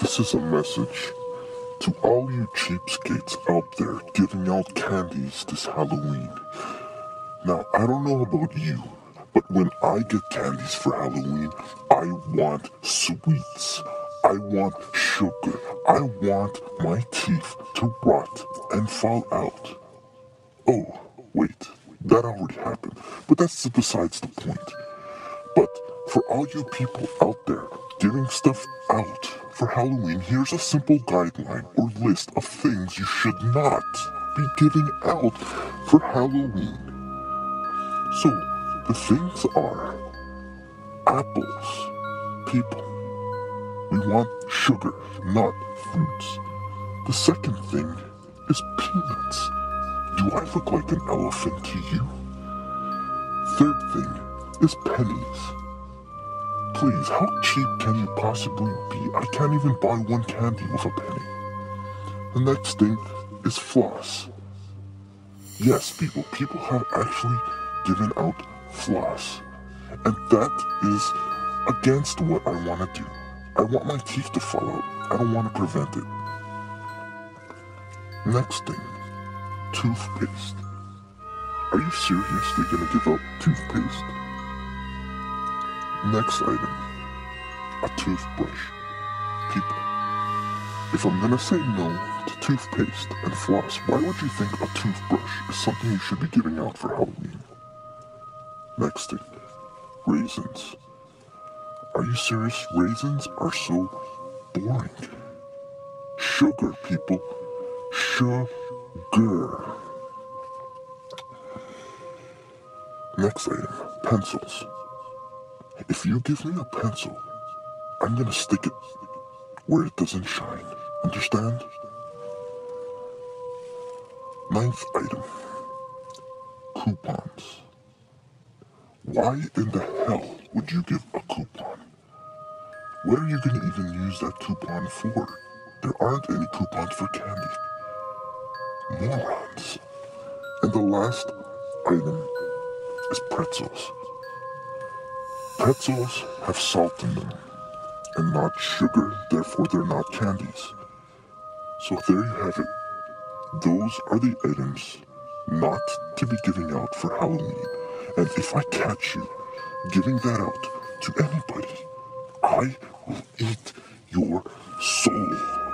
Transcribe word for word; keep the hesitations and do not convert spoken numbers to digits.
This is a message to all you cheapskates out there giving out candies this Halloween. Now, I don't know about you, but when I get candies for Halloween, I want sweets. I want sugar. I want my teeth to rot and fall out. Oh, wait, that already happened, but that's besides the point. But for all you people out there giving stuff out for Halloween, here's a simple guideline or list of things you should not be giving out for Halloween. So, the things are apples. People, we want sugar, not fruits. The second thing is peanuts. Do I look like an elephant to you? Third thing is pennies. Please, how cheap can you possibly be? I can't even buy one candy with a penny. The next thing is floss. Yes, people, people have actually given out floss. And that is against what I want to do. I want my teeth to fall out. I don't want to prevent it. Next thing, toothpaste. Are you serious? They're gonna give out toothpaste? Next item, a toothbrush. People, if I'm gonna say no to toothpaste and floss, why would you think a toothbrush is something you should be giving out for Halloween? Next thing, raisins. Are you serious? Raisins are so boring. Sugar, people. Sugar. Next item, pencils. If you give me a pencil, I'm gonna stick it where it doesn't shine. Understand? Ninth item, coupons. Why in the hell would you give a coupon? What are you gonna even use that coupon for? There aren't any coupons for candy. Morons. And the last item is pretzels. Pretzels have salt in them and not sugar, therefore they're not candies. So there you have it. Those are the items not to be giving out for Halloween. And if I catch you giving that out to anybody, I will eat your soul.